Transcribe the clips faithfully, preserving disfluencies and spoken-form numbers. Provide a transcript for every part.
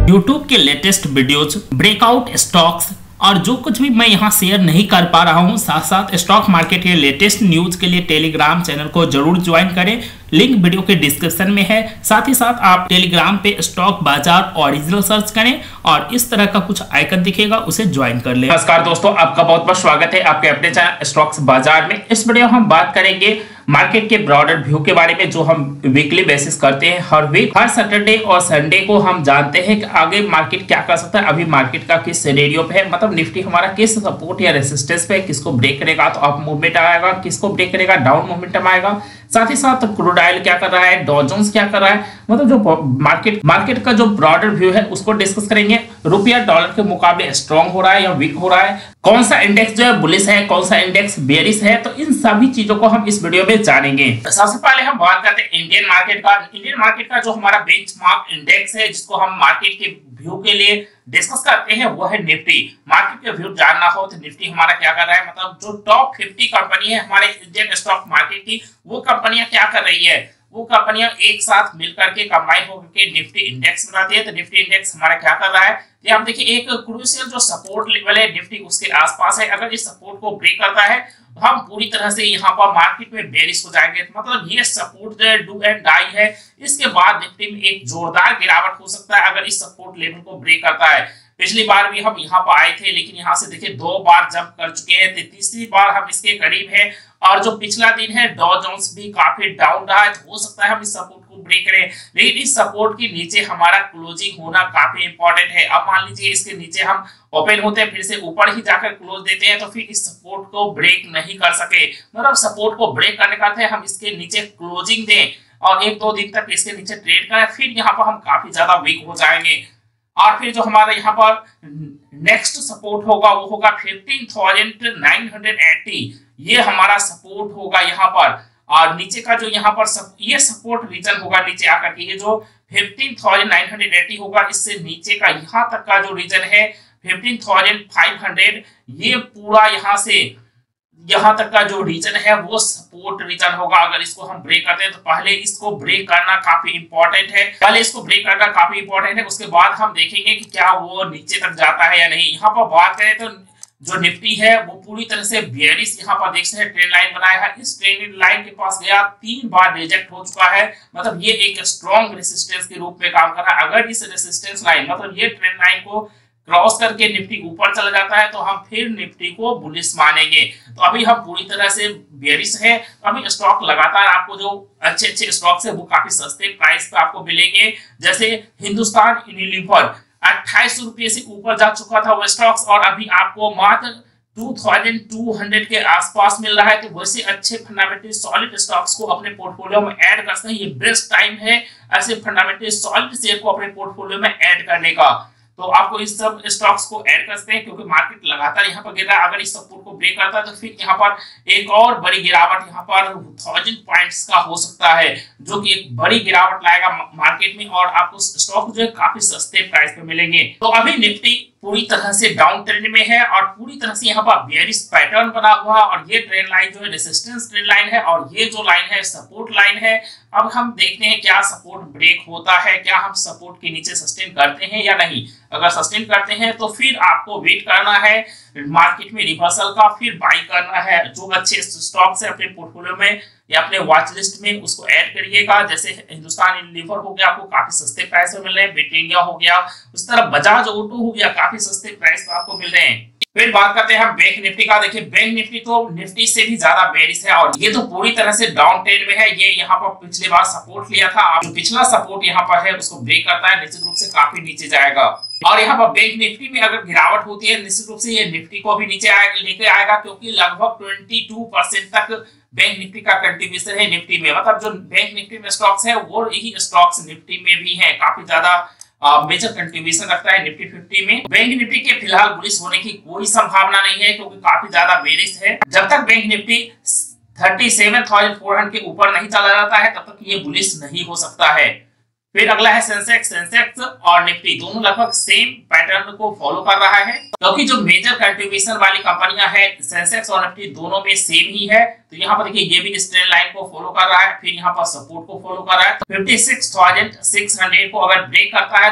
YouTube के latest videos, breakout stocks और जो कुछ भी मैं यहाँ शेयर नहीं कर पा रहा हूँ, साथ साथ स्टॉक मार्केट के लेटेस्ट न्यूज के लिए टेलीग्राम चैनल को जरूर ज्वाइन करें। लिंक वीडियो के डिस्क्रिप्शन में है। साथ ही साथ आप टेलीग्राम पे स्टॉक बाजार ओरिजिनल सर्च करें और इस तरह का कुछ आइकन दिखेगा, उसे ज्वाइन कर लें। नमस्कार दोस्तों, आपका बहुत बहुत स्वागत है आपके अपने चैनल स्टॉक्स बाजार में। इस वीडियो हम बात करेंगे मार्केट के ब्रॉडर व्यू के बारे में, जो हम वीकली बेसिस करते हैं। हर वीक हर सैटरडे और संडे को हम जानते हैं कि आगे मार्केट क्या कर सकता है, अभी मार्केट का किस सिनेरियो पे है, मतलब निफ्टी हमारा किस सपोर्ट या रेसिस्टेंस पे, किसको ब्रेक करेगा तो अप मूवमेंट आएगा, किसको ब्रेक करेगा डाउन मूवमेंटम आएगा। साथ ही साथ क्रूड ऑयल क्या कर रहा है, डॉ जोन्स क्या कर रहा है, मतलब जो मार्केट मार्केट का जो ब्रॉडर व्यू है उसको डिस्कस करेंगे। रुपया डॉलर के मुकाबले स्ट्रॉन्ग हो रहा है या वीक हो रहा है, कौन सा इंडेक्स जो है बुलिश है, कौन सा इंडेक्स बेरिश है, तो इन सभी चीजों को हम इस वीडियो में जानेंगे। सबसे पहले हम बात करते हैं इंडियन मार्केट का। इंडियन मार्केट का जो हमारा बेंचमार्क इंडेक्स है, जिसको हम मार्केट के व्यू के लिए डिस्कस करते हैं, वो है निफ्टी। मार्केट के व्यू जानना हो तो निफ्टी हमारा क्या कर रहा है, मतलब जो टॉप फिफ्टी कंपनी है हमारे इंडियन स्टॉक मार्केट की, वो कंपनियां क्या कर रही है, वो कंपनियां एक साथ मिलकर के कंबाइन होकर के निफ्टी इंडेक्स बनाती है। तो निफ्टी इंडेक्स हमारा क्या कर रहा है, ये हम देखिए एक क्रूशियल जो सपोर्ट लेवल है निफ्टी उसके आसपास है। अगर इस सपोर्ट को ब्रेक करता है तो हम पूरी तरह से यहाँ पर मार्केट में बेरिश हो जाएंगे, मतलब ये सपोर्ट डू एंड डाई है। इसके बाद निफ्टी में एक जोरदार गिरावट हो सकता है अगर इस सपोर्ट लेवल को ब्रेक करता है। पिछली बार भी हम यहाँ पर आए थे, लेकिन यहाँ से देखिए दो बार जंप कर चुके हैं, तीसरी बार हम इसके करीब है। और जो पिछला दिन है डॉ जोन्स भी काफी डाउन रहा है, तो हो सकता है हम इस सपोर्ट को ब्रेक करें, लेकिन इस सपोर्ट के नीचे हमारा क्लोजिंग होना काफी इंपॉर्टेंट है। अब मान लीजिए इसके नीचे हम ओपन होते हैं, फिर से ऊपर ही जाकर क्लोज देते हैं, तो फिर इस सपोर्ट को ब्रेक नहीं कर सके, मतलब सपोर्ट को ब्रेक करने का अर्थ है हम इसके नीचे क्लोजिंग दें और एक दो दिन तक इसके नीचे ट्रेड करें, फिर यहाँ पर हम काफी ज्यादा वीक हो जाएंगे। और फिर जो हमारा यहाँ पर नेक्स्ट सपोर्ट होगा वो होगा fifteen thousand nine hundred eighty, ये हमारा सपोर्ट होगा यहाँ पर। और नीचे का जो यहाँ पर सप, ये सपोर्ट रीजन होगा नीचे आकर के, ये जो fifteen thousand nine hundred eighty होगा, इससे नीचे का यहाँ तक का जो रीजन है फिफ्टीन थाउजेंड फाइव हंड्रेड, ये पूरा यहाँ से यहाँ तक का जो रीजन है वो सपोर्ट रीजन होगा। अगर इसको हम ब्रेक करते हैं तो पहले इसको ब्रेक करना काफी इंपॉर्टेंट है, पहले इसको ब्रेक करना काफी इंपॉर्टेंट है, उसके बाद हम देखेंगे कि क्या वो नीचे तक जाता है या नहीं। यहाँ पर बात करें तो जो निफ्टी है वो पूरी तरह से बेयरिश यहाँ पर देख सकते हैं ट्रेंड लाइन बनाया है, इस ट्रेंड लाइन के पास गया, तीन बार रिजेक्ट हो चुका है, मतलब ये एक स्ट्रॉन्ग रेसिस्टेंस के रूप में काम कर रहा है। अगर इस रेसिस्टेंस लाइन मतलब ये ट्रेंड लाइन को क्रॉस करके निफ्टी ऊपर चला जाता है तो हम फिर निफ्टी को बुलिश मानेंगे। तो अभी हम पूरी तरह से बेयरिश है। अभी स्टॉक लगातार आपको जो अच्छे अच्छे स्टॉक्स है वो काफी सस्ते प्राइस पे आपको मिलेंगे, जैसे हिंदुस्तान यूनिलीवर अट्ठाईस रुपये से ऊपर जा चुका था वो स्टॉक्स, और अभी आपको मात्र टू थाउजेंड टू हंड्रेड के आसपास मिल रहा है। तो वैसे अच्छे फंडामेंटल सॉलिड स्टॉक्स को अपने पोर्टफोलियो में ऐड कर सकते हैं, ये बेस्ट टाइम है ऐसे फंडामेंटल सॉलिड शेयर को अपने पोर्टफोलियो में ऐड करने का। तो आपको इस सब स्टॉक्स को ऐड कर सकते हैं, क्योंकि मार्केट लगातार यहाँ पर गिर रहा है। अगर इस सपोर्ट को ब्रेक करता है तो फिर यहाँ पर एक और बड़ी गिरावट यहाँ पर थाउजेंड पॉइंट्स का हो सकता है, जो कि एक बड़ी गिरावट लाएगा मार्केट में, और आपको स्टॉक जो है काफी सस्ते प्राइस पे मिलेंगे। तो अभी निफ्टी पूरी तरह से डाउन ट्रेंड में है और पूरी तरह से यहाँ पर बेयरिश पैटर्न बना हुआ है, और ये ट्रेंड लाइन जो है रेजिस्टेंस ट्रेंड लाइन है और ये जो लाइन है सपोर्ट लाइन है। अब हम देखते हैं क्या सपोर्ट ब्रेक होता है, क्या हम सपोर्ट के नीचे सस्टेन करते हैं या नहीं। अगर सस्टेन करते हैं तो फिर आपको वेट करना है मार्केट में रिवर्सल का, फिर बाई करना है। जो अच्छे स्टॉक्स है अपने पोर्टफोलियो में या अपने वॉच लिस्ट में उसको ऐड करिएगा, जैसे हिंदुस्तान यूनिलीवर हो गया आपको काफी सस्ते प्राइस में मिल रहे हैं, ब्रिटेनिया हो गया, उस तरह बजाज ऑटो हो गया काफी सस्ते प्राइस पे आपको मिल रहे हैं। फिर बात करते हैं हम बैंक निफ्टी का। देखिए बैंक निफ्टी तो निफ्टी से भी ज्यादा बेरिश है और ये तो पूरी तरह से डाउन ट्रेंड में है। ये यहाँ पर पिछली बार सपोर्ट लिया था, जो पिछला सपोर्ट यहाँ पर है उसको ब्रेक करता है, निश्चित रूप से काफी नीचे जाएगा। और यहाँ पर बैंक निफ्टी में अगर गिरावट होती है निश्चित रूप से ये निफ्टी को भी नीचे लेके आएगा, क्योंकि लगभग बाईस परसेंट तक बैंक निफ्टी का कंट्रीब्यूशन है निफ्टी में, मतलब जो बैंक निफ्टी में स्टॉक्स है वो यही स्टॉक्स निफ्टी में भी है, काफी ज्यादा मेजर कंट्रीब्यूशन रखता है निफ्टी फिफ्टी में। बैंक निफ्टी के फिलहाल बुलिश होने की कोई संभावना नहीं है, क्योंकि काफी ज्यादा बेरिश है। जब तक bank Nifty thirty seven thousand four hundred के ऊपर नहीं चला जाता है तब तक ये बुलिश नहीं हो सकता है। फिर अगला है सेंसेक्स। सेंसेक्स और निफ्टी दोनों लगभग सेम पैटर्न को फॉलो कर रहा है, क्योंकि जो मेजर कंट्रीब्यूशन वाली कंपनियां हैं सेंसेक्स और निफ्टी दोनों में सेम ही है। तो यहाँ पर देखिए ये भी इस ट्रेंड लाइन को फॉलो कर रहा है, फिर यहाँ पर सपोर्ट को फॉलो कर रहा है। तो fifty six thousand six hundred को अगर ब्रेक करता है तो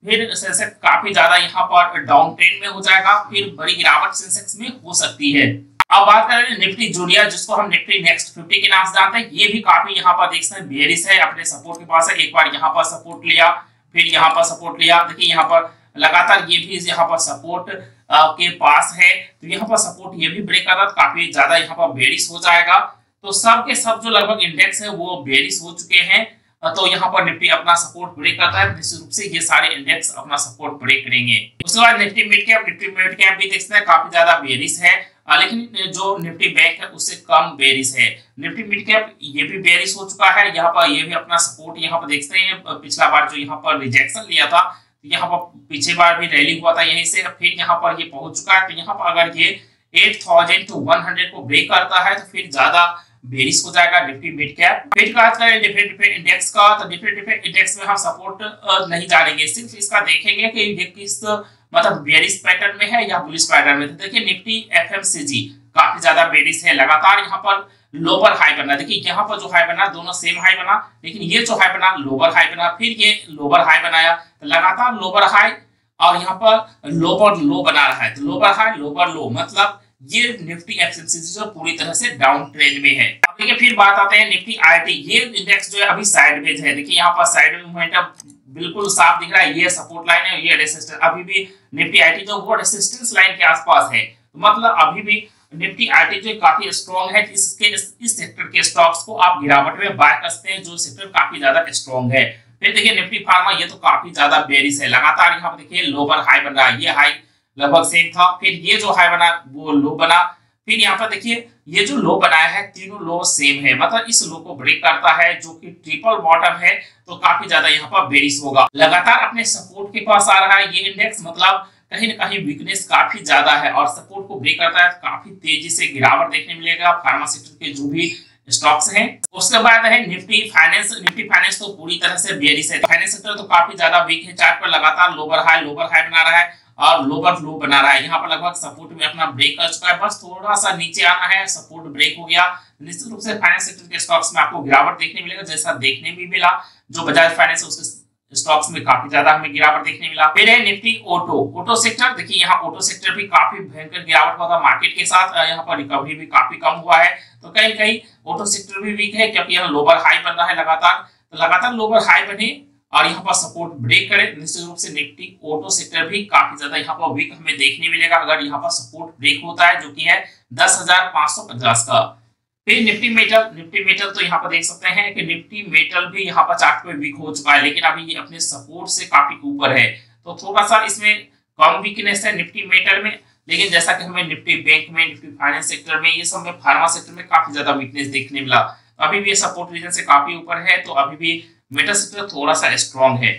फिर सेंसेक्स काफी ज्यादा यहाँ पर डाउन ट्रेंड में हो जाएगा, फिर बड़ी गिरावट सेंसेक्स में हो सकती है। अब बात करें निफ्टी जूनियर, जिसको हम निफ्टी नेक्स्ट फिफ्टी के नाम से जानते हैं, ये भी काफी यहाँ पर देख सकते हैं बेरिश है, अपने सपोर्ट के पास है। एक बार यहाँ पर सपोर्ट लिया, फिर यहाँ पर सपोर्ट लिया, देखिए यहाँ पर लगातार ये भी यहाँ पर सपोर्ट के पास है, तो यहाँ पर सपोर्ट ये भी ब्रेक कर रहा है, काफी ज्यादा यहाँ पर बेरिश हो जाएगा। तो सब के सब जो लगभग इंडेक्स है वो बेरिश हो चुके हैं, तो यहाँ पर निफ्टी अपना सपोर्ट ब्रेक करता है, निश्चित रूप से ये सारे इंडेक्स अपना सपोर्ट ब्रेक करेंगे। उसके बाद Nifty mid cap, Nifty mid cap भी देखते हैं काफी ज्यादा बेरिश है, लेकिन जो निफ्टी बैंक है उससे कम बेरिश है। निफ्टी मिड कैप ये भी बेरिश हो चुका है, यहाँ पर ये भी अपना सपोर्ट यहाँ पर देखते हैं, पिछला बार जो यहाँ पर रिजेक्शन लिया था, यहाँ पर पीछे बार भी रैली हुआ था यहीं से, फिर यहाँ पर ये पहुंच चुका है। तो यहाँ पर अगर ये आठ हज़ार टू सौ को ब्रेक करता है तो फिर ज्यादा बेरिश हो जाएगा निफ्टी मिड कैप। फिर बात करें डिफरेंट डिफरेंट इंडेक्स का, तो डिफरेंट डिफरेंट इंडेक्स में हम सपोर्ट नहीं जानेंगे, सिर्फ इसका देखेंगे कि ये किस मतलब बेरिश पैटर्न में है या बुलिश पैटर्न में। तो देखिए निफ्टी एफएमसीजी काफी ज्यादा बेरिश है, लगातार यहाँ पर लोअर हाई बना, देखिए यहाँ पर जो हाई बना दोनों सेम हाई बना, लेकिन ये जो हाई बना लोअर हाई बना, फिर ये लोअर हाई बनाया, तो लगातार लोअर हाई और यहाँ पर लोअर लो बना रहा है, तो लोअर हाई लोअर लो, मतलब ये निफ्टी एफएमसीजी जो पूरी तरह से डाउन ट्रेंड में है। अब देखिए फिर बात आते हैं निफ्टी आईटी, ये इंडेक्स जो है अभी साइडवेज है, देखिए यहाँ पर साइडवेज मोमेंटम बिल्कुल साफ दिख रहा है, ये सपोर्ट लाइन है, ये रेजिस्टेंस, अभी भी निफ्टी आईटी जो वो रेजिस्टेंस लाइन के आसपास है, तो मतलब अभी भी निफ्टी आईटी जो काफी स्ट्रॉन्ग है, इसके इस, इस सेक्टर के स्टॉक्स को आप गिरावट में बाय कर सकते हैं, जो सेक्टर काफी ज्यादा स्ट्रॉन्ग है। फिर देखिए निफ्टी फार्मा, ये तो काफी ज्यादा बेरिश है, लगातार यहाँ पर देखिए लोअर हाई बन रहा है, ये हाई लगभग सेम था, फिर ये जो हाई बना वो लो बना, फिर यहाँ पर देखिए ये जो लो बनाया है तीनों लो सेम है, मतलब इस लो को ब्रेक करता है जो कि ट्रिपल बॉटम है, तो काफी ज्यादा यहाँ पर बेरिश होगा। लगातार अपने सपोर्ट के पास आ रहा है ये इंडेक्स, मतलब कहीं ना कहीं वीकनेस काफी ज्यादा है और सपोर्ट को ब्रेक करता है, काफी तेजी से गिरावट देखने मिलेगा फार्मा सेक्टर के जो भी स्टॉक्स हैं। उसके बाद है निफ्टी फाइनेंस, निफ्टी फाइनेंस तो पूरी तरह से बेरिश है, फाइनेंस सेक्टर तो काफी ज्यादा वीक है, चार्ट पर लगातार लोअर हाई लोअर हाई बना रहा है और लोअर लो बना रहा है, यहाँ पर लगभग सपोर्ट में अपना ब्रेक कर चुका है, बस थोड़ा सा नीचे आना है, सपोर्ट ब्रेक हो गया। निश्चित रूप से फाइनेंस सेक्टर के स्टॉक्स में आपको गिरावट देखने मिलेगा, जैसा देखने भी मिला जो बजाज फाइनेंस उसके स्टॉक्स में काफी ज्यादा हमें गिरावट देखने मिला। फिर है निफ्टी ऑटो, ऑटो सेक्टर, देखिए यहाँ ऑटो सेक्टर भी काफी भयंकर गिरावट हुआ था मार्केट के साथ, यहाँ पर रिकवरी भी काफी कम हुआ है, तो कहीं कहीं ऑटो सेक्टर भी वीक है क्योंकि यहाँ लोअर हाई बन रहा है लगातार, तो लगातार लोअर हाई बने और यहाँ पर सपोर्ट ब्रेक करे, निश्चित रूप से निफ्टी ऑटो सेक्टर भी काफी ज्यादा यहाँ पर वीक हमें देखने मिलेगा अगर यहाँ पर सपोर्ट ब्रेक होता है, जो कि है दस हजार पांच सौ पचास का। फिर निफ्टी मेटल, निफ्टी मेटल तो यहाँ पर देख सकते हैं कि निफ्टी मेटल भी यहाँ पर चार्ट पे वीक हो चुका है, लेकिन अभी ये अपने सपोर्ट से काफी ऊपर है, तो थोड़ा सा इसमें कम वीकनेस है निफ्टी मेटल में, लेकिन जैसा कि हमें निफ्टी बैंक में, निफ्टी फाइनेंस सेक्टर में, ये सब में फार्मा सेक्टर में काफी ज्यादा वीकनेस देखने मिला, अभी भी ये सपोर्ट रीजन से काफी ऊपर है, तो अभी भी मेटल सेक्टर थोड़ा सा स्ट्रॉन्ग है।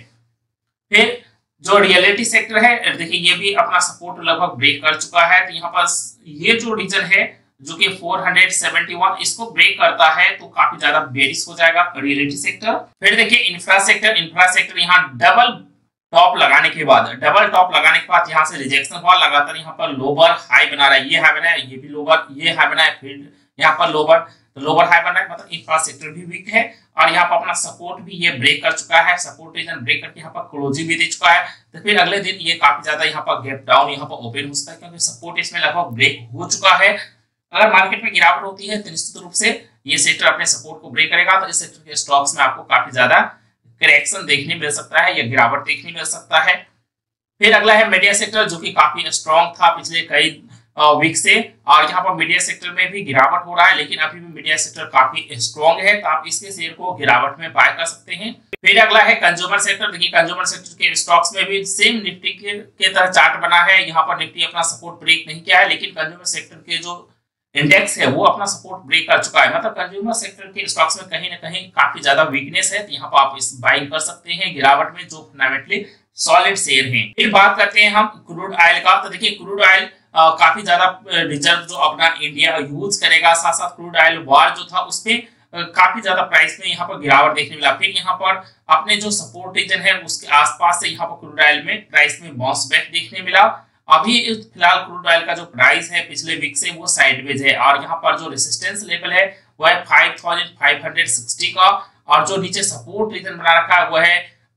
फिर जो रियलिटी सेक्टर है, देखिए ये भी अपना सपोर्ट लगभग ब्रेक कर चुका है, तो यहाँ पर ये जो रीजन है जो कि चार सौ इकहत्तर, इसको ब्रेक करता है तो काफी ज्यादा बेरिश हो जाएगा रियलिटी सेक्टर। फिर देखिए इंफ्रा सेक्टर, इंफ्रा सेक्टर यहाँ डबल टॉप लगाने के बाद, डबल टॉप लगाने के बाद यहाँ से रिजेक्शन हुआ, लगातार यहाँ पर लोअर हाई बना रहा है, ये हाई बना है, ये भी लोअर, ये हाई बना है, फिर यहाँ पर लोअर, तो लोअर हाई बना है, मतलब इंफ्रा सेक्टर भी वीक है और यहाँ पर अपना सपोर्ट भी ये ब्रेक कर चुका है, सपोर्ट रीजन ब्रेक करके यहाँ पर क्लोजिंग भी दे चुका है, तो फिर अगले दिन ये काफी ज्यादा यहाँ पर गैप डाउन यहाँ पर ओपन हो सकता है क्योंकि सपोर्ट इसमें लगभग ब्रेक हो चुका है। अगर मार्केट में गिरावट होती है तो निश्चित रूप से ये सेक्टर अपने सपोर्ट को ब्रेक करेगा, तो इस सेक्टर के स्टॉक्स में आपको काफी ज्यादा करेक्शन देखने मिल सकता है या गिरावट देखने मिल सकता है। फिर अगला है मीडिया सेक्टर, जो कि काफी स्ट्रॉन्ग था पिछले कई वीक से, और यहाँ पर मीडिया सेक्टर में भी गिरावट हो रहा है, लेकिन अभी भी मीडिया सेक्टर काफी स्ट्रॉन्ग है, तो आप इसके शेयर को गिरावट में बाय कर सकते हैं। फिर अगला है कंज्यूमर सेक्टर, देखिए कंज्यूमर सेक्टर के स्टॉक्स में भी सेम निफ्टी के, के तरह चार्ट बना है, यहाँ पर निफ्टी अपना सपोर्ट ब्रेक नहीं किया है, लेकिन कंज्यूमर सेक्टर के जो इंडेक्स है वो अपना सपोर्ट ब्रेक कर चुका है, मतलब कंज्यूमर सेक्टर के स्टॉक्स में कहीं ना कहीं काफी ज्यादा वीकनेस है, तो यहाँ पर आप इस बाइंग कर सकते हैं गिरावट में, जो फंडामेंटली सॉलिड शेयर हैं। फिर बात करते हैं हम क्रूड ऑयल का, तो देखिए क्रूड ऑयल काफी ज्यादा रिजर्व जो अपना इंडिया यूज करेगा, साथ साथ क्रूड ऑयल वार जो था उसपे काफी ज्यादा प्राइस में यहाँ पर गिरावट देखने मिला, फिर यहाँ पर अपने जो सपोर्ट रीजन है उसके आसपास से यहाँ पर क्रूड ऑयल में प्राइस में बाउंस बैक देखने मिला। अभी फिलहाल क्रूड ऑयल का जो प्राइस है पिछले वीक से वो साइडवेज है, और यहाँ पर जो रेजिस्टेंस लेवल है वो है पाँच हज़ार पाँच सौ साठ का, और जो नीचे सपोर्ट रीजन बना रखा है वो है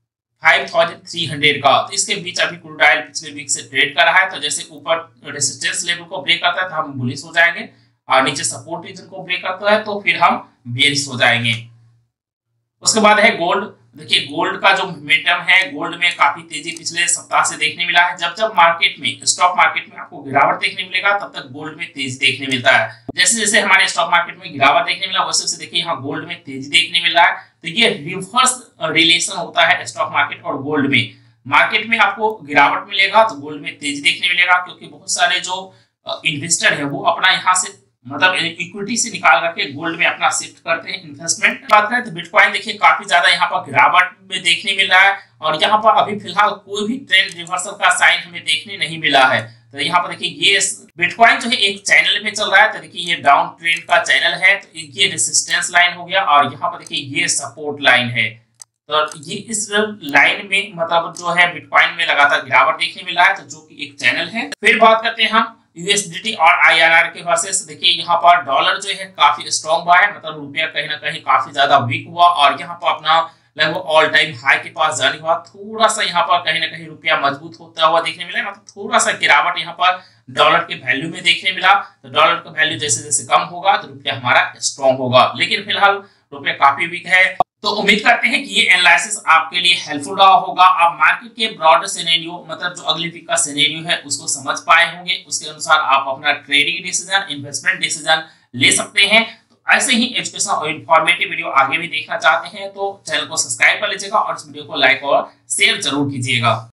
फाइव थाउजेंड थ्री हंड्रेड का। तो इसके बीच अभी क्रूड ऑयल पिछले वीक से ट्रेड कर रहा है। तो जैसे ऊपर रेजिस्टेंस लेवल को ब्रेक करता है तो हम बुलिश हो जाएंगे, और नीचे सपोर्ट रीजन को ब्रेक करता है तो फिर हम बेयरिश हो जाएंगे। उसके बाद है गोल्ड। देखिए गोल्ड का जो मोमेंटम है, गोल्ड में काफी तेजी पिछले सप्ताह से देखने मिला है। जब जब मार्केट में, स्टॉक मार्केट में आपको गिरावट देखने मिलेगा तब तक गोल्ड में तेजी देखने मिलता है। जैसे जैसे हमारे स्टॉक मार्केट में गिरावट देखने मिला वैसे वैसे देखिए यहाँ गोल्ड में तेजी देखने मिल रहा है। तो ये रिवर्स रिलेशन होता है स्टॉक मार्केट और गोल्ड में। मार्केट में आपको गिरावट मिलेगा तो गोल्ड में तेजी देखने मिलेगा, क्योंकि बहुत सारे जो इन्वेस्टर है वो अपना यहाँ से मतलब इक्विटी से निकाल करके गोल्ड में अपना शिफ्ट करते हैं इन्वेस्टमेंट। बात करें तो बिटकॉइन देखिए काफी ज्यादा यहाँ पर गिरावट में देखने मिल रहा है, और यहाँ पर अभी फिलहाल कोई भी ट्रेंड रिवर्सल का साइन हमें देखने नहीं मिला है। तो यहाँ पर देखिए ये बिटकॉइन जो है एक चैनल में चल रहा है। तो देखिए ये डाउन ट्रेंड का चैनल है, तो ये रेसिस्टेंस लाइन हो गया, और यहाँ पर देखिए ये सपोर्ट लाइन है। तो ये इस लाइन में मतलब जो है बिटकॉइन में लगातार गिरावट देखने मिल रहा है, तो जो कि एक चैनल है। फिर बात करते हैं हम यूएसडीटी और आईआरआर के वर्सेस। देखिए यहाँ पर डॉलर जो है काफी स्ट्रॉन्ग हुआ है, मतलब रुपया कहीं ना कहीं काफी ज्यादा वीक हुआ, और यहाँ पर अपना लगभग ऑल टाइम हाई के पास जाने के बाद थोड़ा सा यहाँ पर कहीं ना कहीं रुपया मजबूत होता हुआ देखने मिला, मतलब थोड़ा सा गिरावट यहाँ पर डॉलर के वैल्यू में देखने मिला। तो डॉलर का वैल्यू जैसे जैसे कम होगा तो रुपया हमारा स्ट्रॉन्ग होगा, लेकिन फिलहाल रुपया काफी वीक है। तो उम्मीद करते हैं कि ये एनालिसिस आपके लिए हेल्पफुल रहा होगा। आप मार्केट के ब्रॉडर सिनेरियो मतलब जो अगले वीक का सिनेरियो है उसको समझ पाए होंगे, उसके अनुसार आप अपना ट्रेडिंग डिसीजन, इन्वेस्टमेंट डिसीजन ले सकते हैं। तो ऐसे ही एजुकेशनल और इन्फॉर्मेटिव वीडियो आगे भी देखना चाहते हैं तो चैनल को सब्सक्राइब कर लीजिएगा और इस वीडियो को लाइक और शेयर जरूर कीजिएगा।